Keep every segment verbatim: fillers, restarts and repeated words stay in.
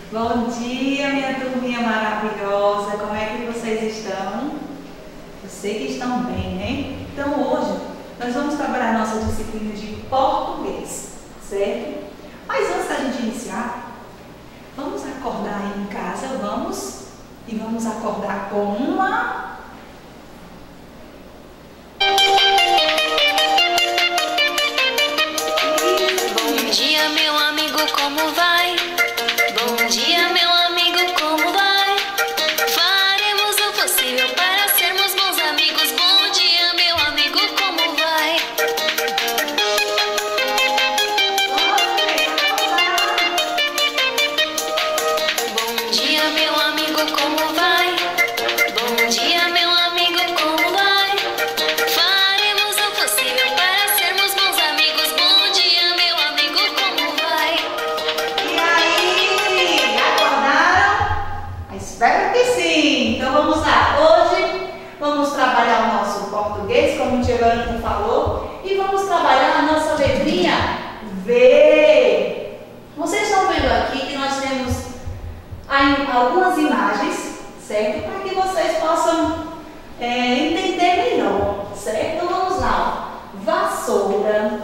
Bom dia, minha turminha maravilhosa. Como é que vocês estão? Eu sei que estão bem, né? Então hoje nós vamos trabalhar nossa disciplina de português, certo? Mas antes da gente iniciar, vamos acordar aí em casa, vamos? E vamos acordar com uma... Bom dia, meu amigo, como vai? Bom dia, meu amigo, como vai? Faremos o possível para sermos bons amigos. Bom dia, meu amigo, como vai? Bom dia, meu amigo, como vai? Bom dia, meu amigo, como vai? Faremos o possível para sermos bons amigos. Bom dia, meu amigo, como vai? E aí, acordaram? Espero que sim! Então vamos lá! Hoje vamos trabalhar o nosso português, como o tio Branco falou, e vamos trabalhar a nossa letrinha V. Vocês estão vendo aqui que nós temos aí algumas imagens, certo? Para que vocês possam é, entender melhor, certo? Então vamos lá, ó. Vassoura,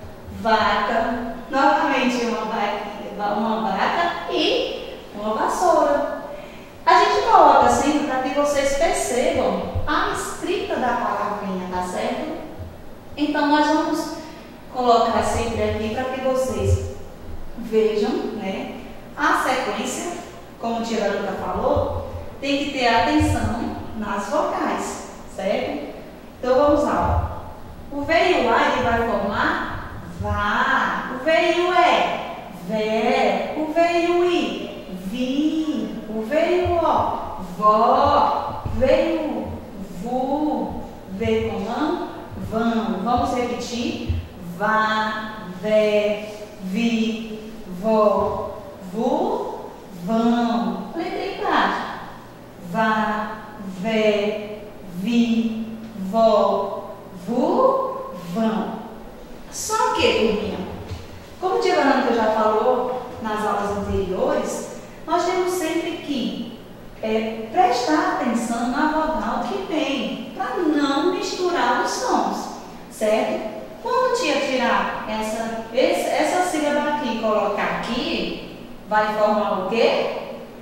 vaca, novamente uma vaca, uma vaca e uma vassoura. A gente coloca assim para que vocês percebam a escrita da palavrinha, tá certo? Então nós vamos colocar sempre aqui para que vocês vejam, né, a sequência, como o tia Luta falou, tem que ter atenção nas vocais, certo? Então vamos lá, ó. O V e o A ele vai formar vá, o V e o E, vé, o V e o I, vi, o V e o O, vó, V e o vu, V com não, vão. Vamos repetir, vá, vé, vi, vó, vu, vão. Letra embaixo, vá, vé, vi, vó, vu, vão. Só que, turminha, como o tia Verônica já falou nas aulas anteriores, nós temos sempre que é, prestar atenção na vogal que vem, para não misturar os sons, certo? Quando a tia tirar essa, essa, essa sílaba aqui e colocar aqui, vai formar o quê?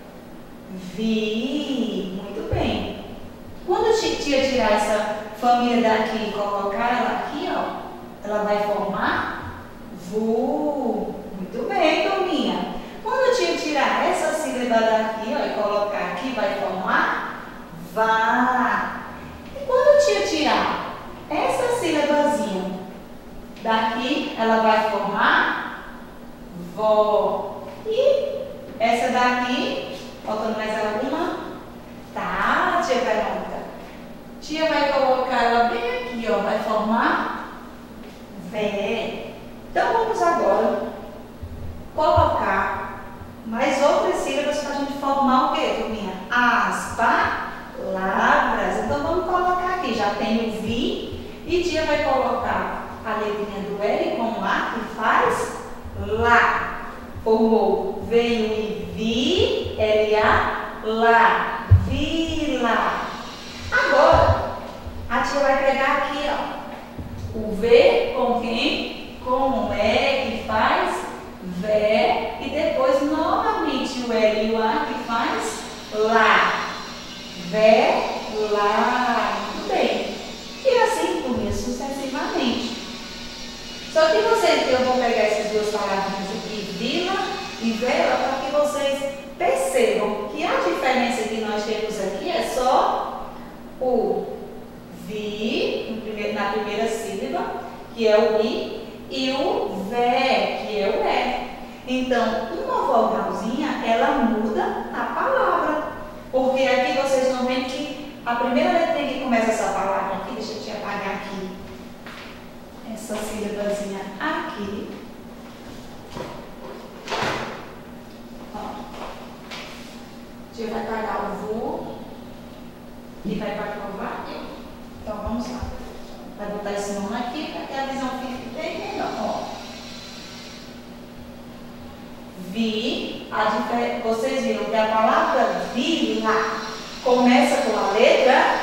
Vi. Muito bem. Quando a tia tirar essa família daqui e colocar ela aqui, ó, ela vai formar vu. Muito bem, turminha. Quando a tia tirar essa sílaba daqui, ó, e colocar aqui, vai formar vá. E quando a tia tirar essa sílabazinha daqui, ela vai formar vó. E essa daqui, faltando mais alguma? Tá, tia Verônica. Tia vai colocar ela bem aqui, ó, vai formar vé. Então vamos agora colocar mais outras sílabas para a gente formar o quê, turminha? As palavras. Então vamos colocar aqui, já tem o vi e tia vai colocar a letrinha do L com lá que faz lá. Formou, veio e vi, L A, lá, vila. Agora, a tia vai pegar aqui, ó, o V com quem? Com o E que faz vé e depois novamente o L e o A que faz lá. Vé, lá. Muito bem. E assim por isso sucessivamente. Só que vocês, eu vou pegar essas duas palavras aqui, vila e vela, para que vocês percebam que a diferença que nós temos aqui é só o vi na primeira sílaba, que é o i, e o vé, que é o é. Então, uma vogalzinha, ela muda a palavra. Porque aqui vocês estão vendo que a primeira letrinha que começa essa palavra aqui, deixa eu te apagar aqui, essa sílabazinha aqui. Ó. A gente vai pagar o vu e vai para provar. Então, vamos lá. Vai botar esse nome aqui para que a visão fique bem melhor. Ó. Vi, a difer... vocês viram que a palavra vila começa com a letra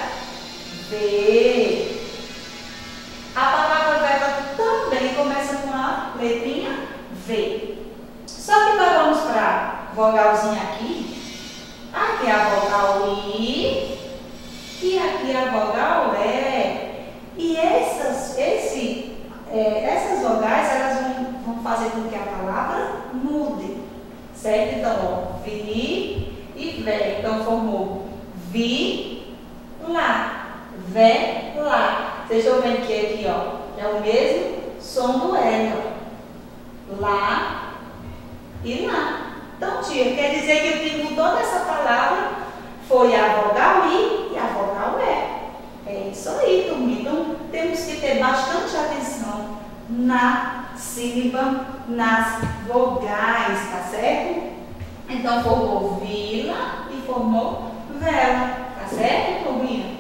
V. A palavra vela também começa com a letrinha V. Só que nós vamos para a vogalzinha aqui. Aqui é a vogal I e aqui é a vogal E. E essas, esse, é, essas vogais elas vão, vão fazer com que a palavra mude. Certo? Então, ó, vi e vé. Então, formou vi, lá, vé, lá. Vocês estão vendo que aqui, ó, é o mesmo som do L, ó. Lá e lá. Então, tia, quer dizer que o que mudou dessa palavra foi a vogal I e a vogal E. É isso aí, turminha. Então, temos que ter bastante atenção na sílaba, nas vogais, tá certo? Então, formou vila e formou vela, tá certo, turminha?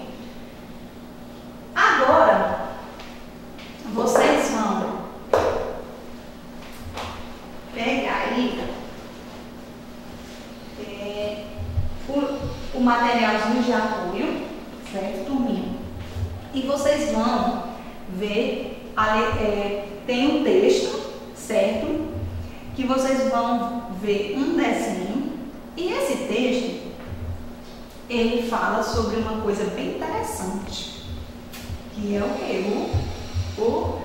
Agora, vocês vão pegar aí é, o, o materialzinho de apoio, certo, turminha? E vocês vão ver, ali, é, tem um texto, certo? Que vocês vão ver um desenho. E esse texto, ele fala sobre uma coisa bem interessante. Que é o quê? O, o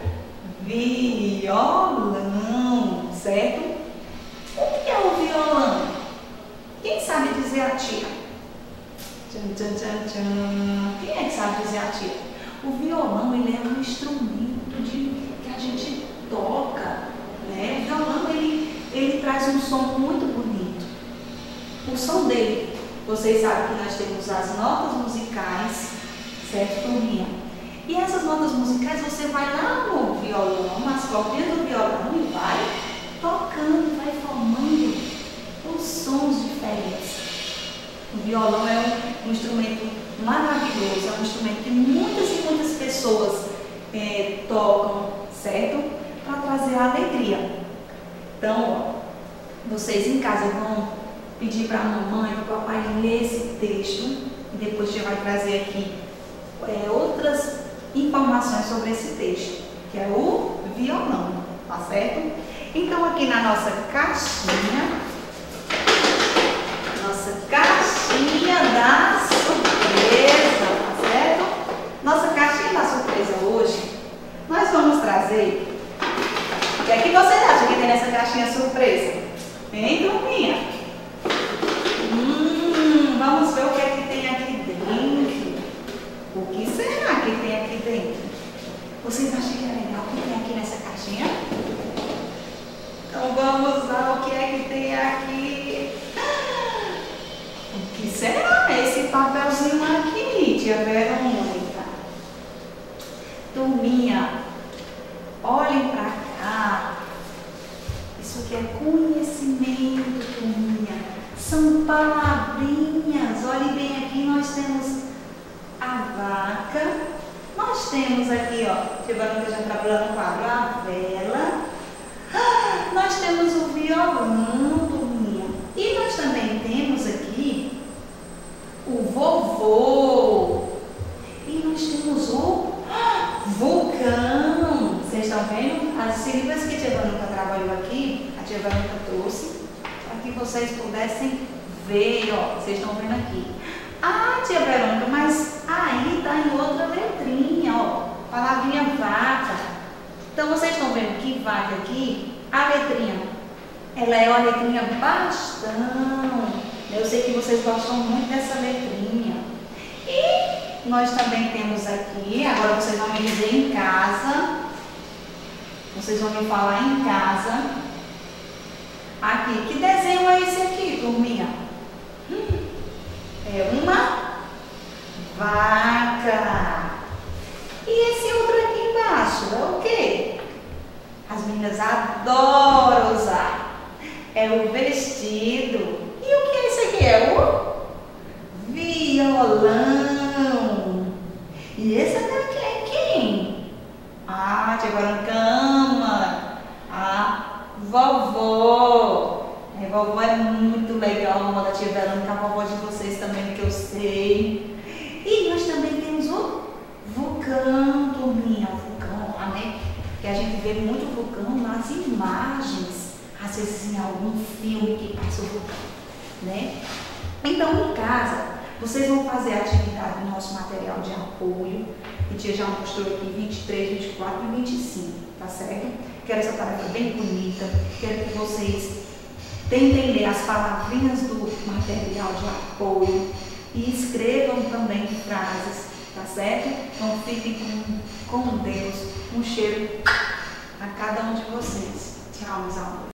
violão, certo? O que é o violão? Quem sabe dizer a tia? Tchan, tchan, tchan, tchan. Quem é que sabe dizer a tia? O violão, ele é um instrumento de, que a gente toca, né? O violão, ele, ele traz um som muito bonito. O som dele, vocês sabem que nós temos as notas musicais, certo, turminha? E essas notas musicais, você vai lá no violão, nas cordinhas do violão e vai tocando, vai formando os sons diferentes. O violão é um, um instrumento maravilhoso, é um instrumento que muitas e muitas pessoas é, tocam, certo? Para trazer a alegria. Então, ó, vocês em casa vão pedir para a mamãe e para o papai ler esse texto e depois a gente vai trazer aqui é, outras informações sobre esse texto, que é o violão, tá certo? Então, aqui na nossa caixinha, nossa caixinha da surpresa, tá certo? Nossa caixinha da surpresa hoje, nós vamos trazer. O que é que vocês acham que tem nessa caixinha surpresa? Hein, turminha? Hum, vamos ver o que é que tem aqui dentro. O que será que tem aqui dentro? Vocês acham que é legal o que tem aqui nessa caixinha? Então vamos lá, o que é que tem aqui? O que será esse papelzinho aqui, tia Verônica? Turminha, olhem pra cá. Isso aqui é conhecimento, turminha. São palavrinhas. Olhem bem aqui, nós temos a vaca. Nós temos aqui, ó, tia Verônica já trabalhou no quadro, a vela. Ah, nós temos o violão, turminha. E nós também temos aqui o vovô. E nós temos o ah, vulcão. Vocês estão vendo? As sílabas que a tia Verônica trabalhou aqui, a tia Verônica trouxe, para que vocês pudessem ver, ó. Vocês estão vendo aqui. Ah, tia Verônica, mas aí está em outra letrinha, ó. Palavrinha vaca. Então, vocês estão vendo que vaca aqui, a letrinha, ela é uma letrinha bastão. Eu sei que vocês gostam muito dessa letrinha. E nós também temos aqui, agora vocês vão me dizer em casa, vocês vão me falar em casa. Aqui, que desenho é esse aqui, turminha? Hum, é uma vaca. E esse outro aqui embaixo é o quê? As meninas adoram usar. É o vestido. E o que é isso aqui? É o violão. E esse daqui é quem? Ah, tia Verônica ama. A vovó. A vovó é muito legal, a moda tia Verônica, a vovó de vocês também, que eu sei. E nós também temos o vulcão, turminha, o vulcão lá, né? Que a gente vê muito vulcão nas imagens, às vezes em algum filme que passa o vulcão, né? Então, em casa, vocês vão fazer a atividade do nosso material de apoio, que tia já mostrou aqui, vinte e três, vinte e quatro e vinte e cinco, tá certo? Quero essa tarefa bem bonita, quero que vocês tentem as palavrinhas do material de apoio e escrevam também frases, tá certo? Então fiquem com, com Deus, um cheiro a cada um de vocês. Tchau, meus amores.